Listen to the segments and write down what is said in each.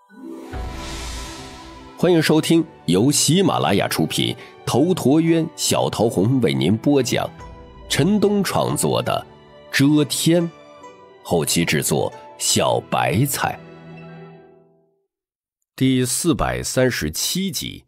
欢迎收听由喜马拉雅出品，头陀渊、小桃红为您播讲，陈东创作的《遮天》，后期制作小白菜。第437集。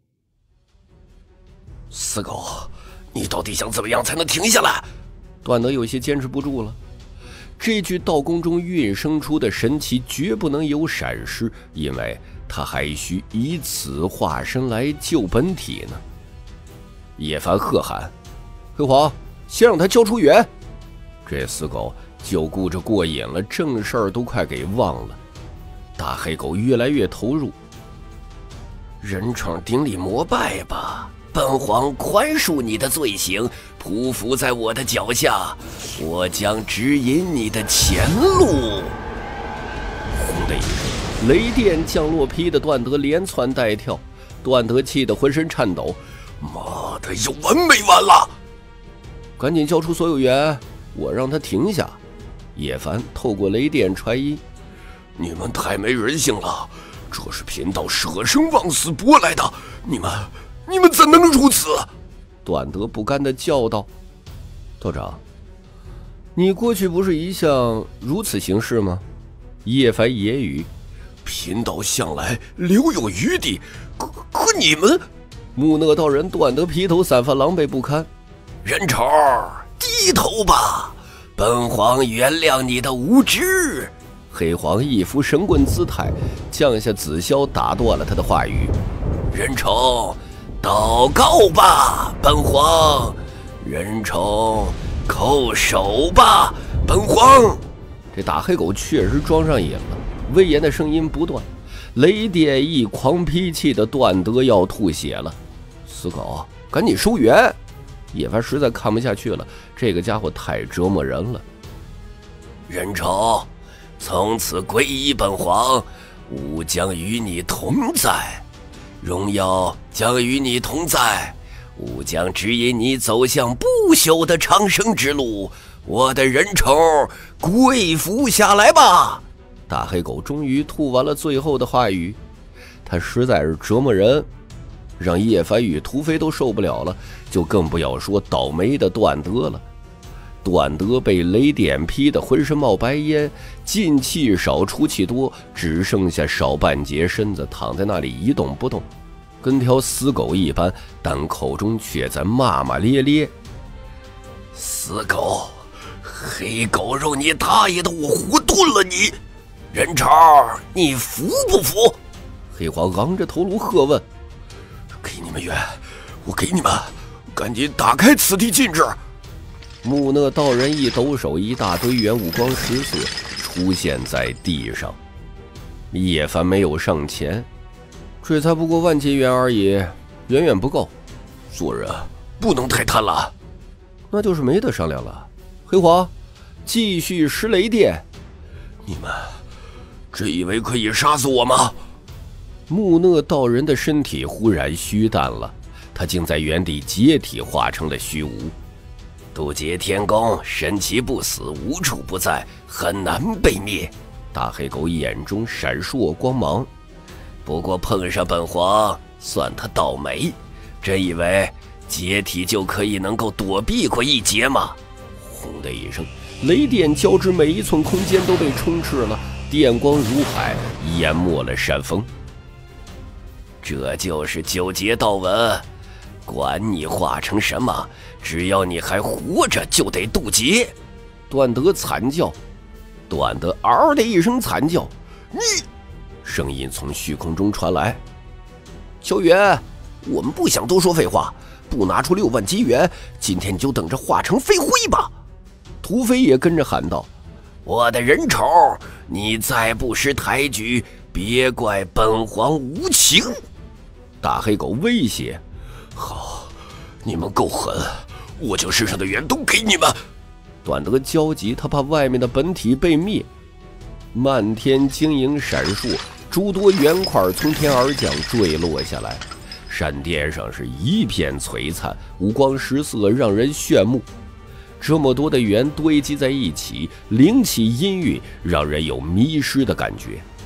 死狗，你到底想怎么样才能停下来？ 段德有些坚持不住了。这具道宫中运生出的神奇绝不能有闪失，因为他还需以此化身来救本体呢。叶凡喝喊：“黑皇，先让他交出援！”这死狗就顾着过瘾了，正事儿都快给忘了。大黑狗越来越投入。 人称顶礼膜拜吧，本皇宽恕你的罪行，匍匐在我的脚下，我将指引你的前路。 轰的一声，雷电降落，劈得段德连窜带跳。段德气得浑身颤抖， 妈的，有完没完了？ 赶紧交出所有援，我让他停下。叶凡透过雷电传音：“ 你们太没人性了，这是贫道舍生忘死搏来的，你们怎能如此？” 段德不甘地叫道：“道长，你过去不是一向如此行事吗？”叶凡揶揄：“ 贫道向来留有余地，可你们……” 木讷道人段德披头散发，狼狈不堪。 人丑，低头吧，本皇原谅你的无知。 黑皇一副神棍姿态，降下紫霄打断了他的话语。 人丑，祷告吧，本皇。人丑，叩首吧，本皇。 这大黑狗确实装上瘾了，威严的声音不断，雷电一狂劈，气的段德要吐血了。死狗，赶紧收援！叶凡实在看不下去了，这个家伙太折磨人了。 人丑，从此皈依本皇，吾将与你同在，荣耀将与你同在，吾将指引你走向不朽的长生之路。我的人丑，跪服下来吧！ 大黑狗终于吐完了最后的话语，他实在是折磨人，让叶凡与屠飞都受不了了，就更不要说倒霉的段德了。段德被雷电劈得浑身冒白烟，进气少出气多，只剩下少半截身子躺在那里一动不动，跟条死狗一般，但口中却在骂骂咧咧：“ 死狗，黑狗肉，你大爷的，我活炖了你！人丑，你服不服？” 黑皇昂着头颅喝问：“ 给你们援，我给你们，赶紧打开此地禁制！” 木讷道人一抖手，一大堆援五光十色出现在地上。叶凡没有上前，这才不过万劫援而已，远远不够。 做人不能太贪婪。 那就是没得商量了。黑皇，继续施雷电。 你们真以为可以杀死我吗？ 木讷道人的身体忽然虚淡了，他竟在原地解体，化成了虚无。 渡劫天宫，神奇不死，无处不在，很难被灭。 大黑狗眼中闪烁光芒。 不过碰上本皇，算他倒霉。真以为解体就可以能够躲避过一劫吗？ 轰的一声，雷电交织，每一寸空间都被充斥了，电光如海，淹没了山峰。 这就是九劫道文，管你化成什么，只要你还活着，就得渡劫。 段德惨叫，段德嗷的一声惨叫， 你！ 声音从虚空中传来：“ 萧元，我们不想多说废话，不拿出6万机缘，今天你就等着化成飞灰吧！” 屠飞也跟着喊道：“ 我的人丑，你再不识抬举，别怪本皇无情！” 大黑狗威胁：“ 好，你们够狠，我将身上的缘都给你们！” 段德焦急，他怕外面的本体被灭。漫天晶莹闪烁，诸多圆块从天而降，坠落下来。闪电上是一片璀璨，五光十色，让人炫目。这么多的圆堆积在一起，灵气氤氲，让人有迷失的感觉。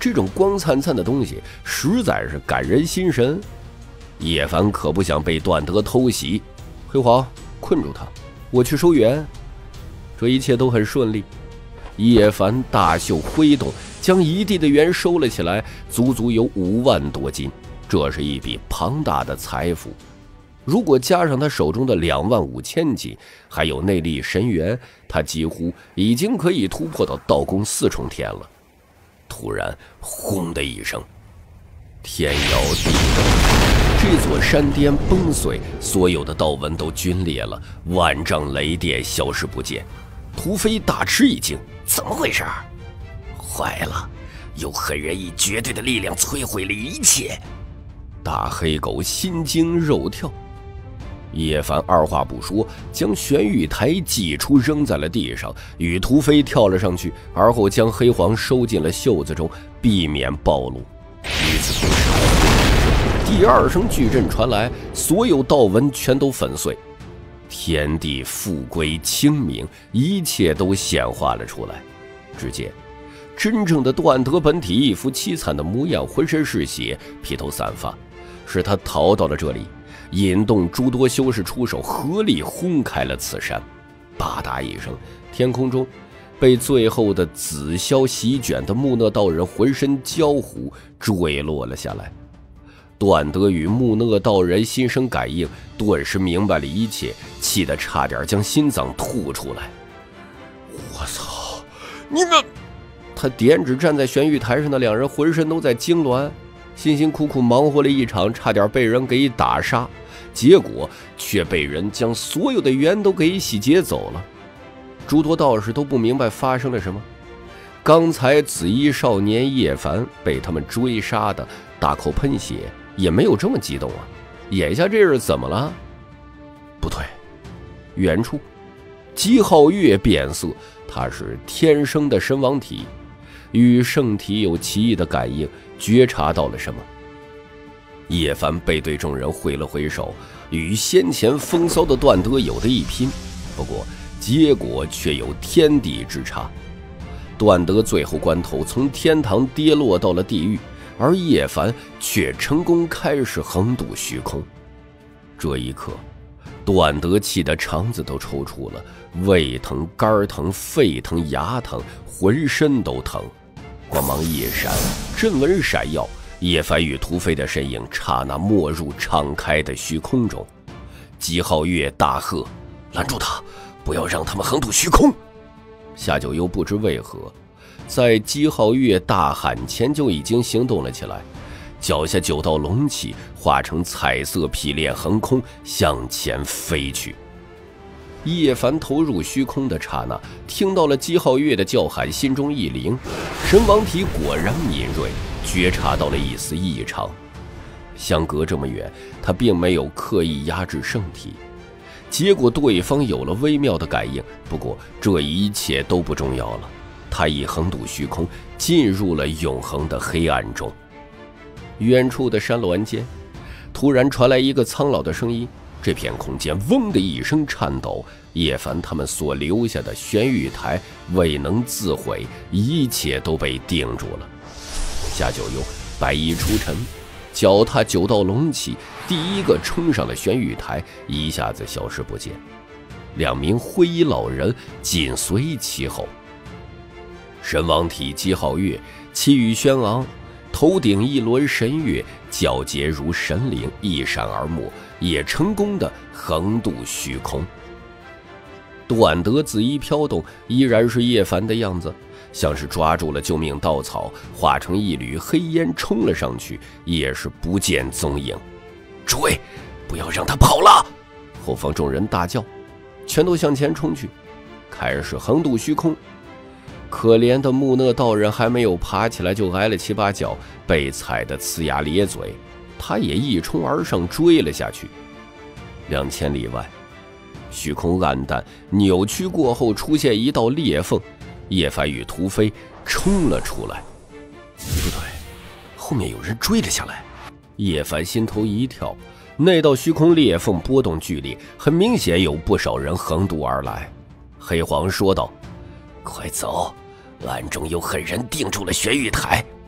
这种光灿灿的东西实在是感人心神。叶凡可不想被段德偷袭，黑黄困住他，我去收援。这一切都很顺利。叶凡大袖挥动，将一地的援收了起来，足足有5万多斤，这是一笔庞大的财富。如果加上他手中的2万5千斤，还有内力神元，他几乎已经可以突破到道宫4重天了。突然，轰的一声，天摇地动，这座山巅崩碎，所有的道纹都皲裂了，万丈雷电消失不见。屠飞大吃一惊， 怎么回事？坏了，有狠人以绝对的力量摧毁了一切。 大黑狗心惊肉跳。叶凡二话不说，将玄玉台祭出，扔在了地上，与屠飞跳了上去，而后将黑黄收进了袖子中，避免暴露。与此同时，第2声巨震传来，所有道纹全都粉碎，天地复归清明，一切都显化了出来。只见真正的段德本体一副凄惨的模样，浑身是血，披头散发，是他逃到了这里，引动诸多修士出手，合力轰开了此山。吧嗒一声，天空中被最后的紫霄席卷的木讷道人浑身焦糊，坠落了下来。段德与木讷道人心生感应，顿时明白了一切，气得差点将心脏吐出来。 我操，你们！ 他点指站在玄玉台上的2人，浑身都在痉挛，辛辛苦苦忙活了一场，差点被人给打杀，结果却被人将所有的缘都给洗劫走了。诸多道士都不明白发生了什么。刚才紫衣少年叶凡被他们追杀的大口喷血，也没有这么激动啊，眼下这是怎么了？不对，远处姬皓月变色，他是天生的神王体，与圣体有奇异的感应，觉察到了什么。叶凡背对众人挥了挥手，与先前风骚的段德有的一拼，不过结果却有天地之差。段德最后关头从天堂跌落到了地狱，而叶凡却成功开始横渡虚空。这一刻，段德气得肠子都抽搐了，胃疼、肝疼、肺疼、牙疼，浑身都疼。光芒一闪，阵纹闪耀，叶凡与屠飞的身影刹那没入敞开的虚空中。姬皓月大喝：“ 拦住他，不要让他们横渡虚空！” 夏九幽不知为何，在姬皓月大喊前就已经行动了起来，脚下9道龙气化成彩色匹链横空向前飞去。叶凡投入虚空的刹那，听到了姬皓月的叫喊，心中一灵，神王体果然敏锐，觉察到了一丝异常。相隔这么远，他并没有刻意压制圣体，结果对方有了微妙的感应。不过这一切都不重要了，他已横渡虚空，进入了永恒的黑暗中。远处的山峦间，突然传来一个苍老的声音，这片空间嗡的一声颤抖，叶凡他们所留下的玄玉台未能自毁，一切都被定住了。夏九幽白衣出尘，脚踏9道龙气，第一个冲上了玄玉台，一下子消失不见。2名灰衣老人紧随其后。神王体姬皓月气宇轩昂，头顶一轮神月，皎洁如神灵，一闪而没，也成功的横渡虚空。段德紫衣飘动，依然是叶凡的样子，像是抓住了救命稻草，化成一缕黑烟冲了上去，也是不见踪影。 追，不要让他跑了！ 后方众人大叫，全都向前冲去，开始横渡虚空。可怜的木讷道人还没有爬起来，就挨了7、8脚，被踩得呲牙咧嘴。他也一冲而上，追了下去。2000里外，虚空暗淡扭曲过后，出现一道裂缝，叶凡与屠飞冲了出来。 不对，后面有人追了下来。 叶凡心头一跳，那道虚空裂缝波动剧烈，很明显有不少人横渡而来。黑黄说道：“ 快走，暗中有狠人定住了玄玉台。”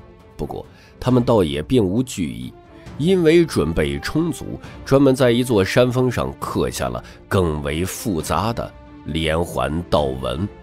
不过他们倒也并无惧意，因为准备充足，专门在一座山峰上刻下了更为复杂的连环道纹。